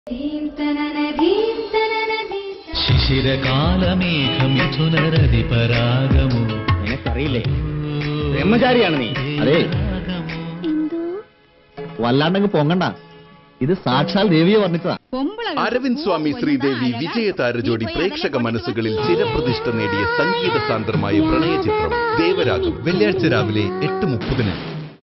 ശിശിരകാലമേഘമിഥുനരതിപരാഗമോ നിനക്കറിയില്ലേ ബ്രഹ്മചാരിയാണ് നീ. അതെ വല്ലാണ്ടങ്ങ് പൊങ്ങണ്ട, ഇത് സാക്ഷാൽ ദേവിയെ വർണ്ണിച്ചതാ. അരവിന്ദ് സ്വാമി ശ്രീദേവി വിജയതാര ജോഡി പ്രേക്ഷക മനസ്സുകളിൽ ചിരപ്രതിഷ്ഠ നേടിയ സംഗീത സാന്ദ്രമായ പ്രണയ ചിത്രം ദേവരാഗം വെള്ളിയാഴ്ച രാവിലെ 8:30.